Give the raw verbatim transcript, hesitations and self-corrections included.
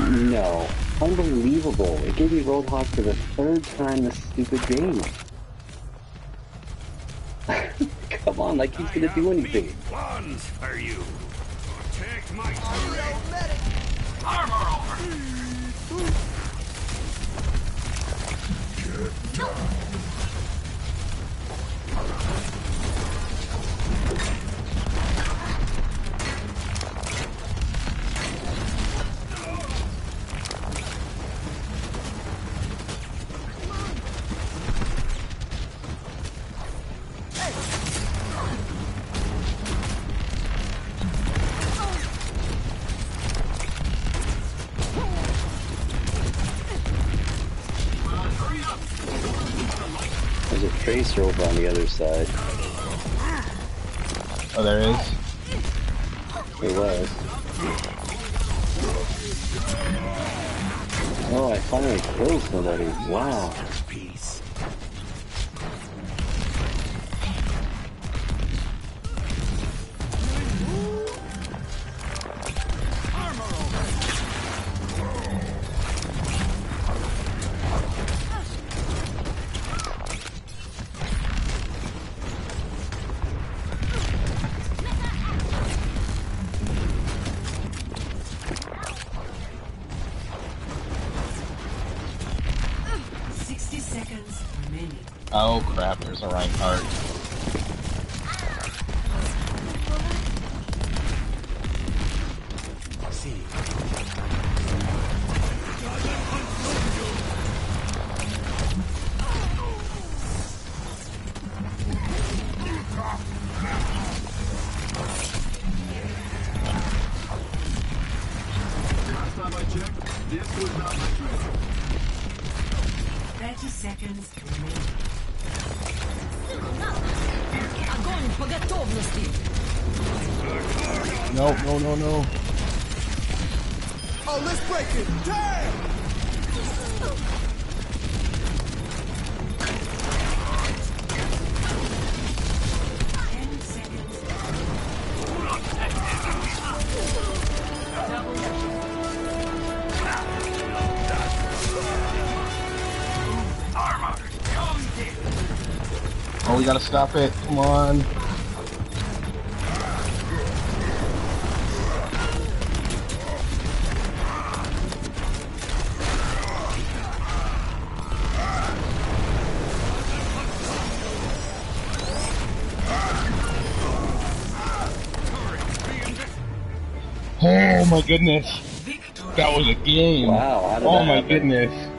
No. Unbelievable. It gave me Roadhog for the third time this stupid game. Come on, like he's gonna do anything. Plans for you. Take my armor over. There's a tracer over on the other side. Oh, there is? There was. Oh, I finally killed somebody. Wow. Peace. Oh crap, there's a Reinhardt. thirty seconds remaining. Огонь по готовности. No, no, no, no. Oh, let's break it. Damn! ten seconds. Oh, we gotta stop it. Come on. Oh my goodness. That was a game. Wow, how did Oh that my happen? goodness.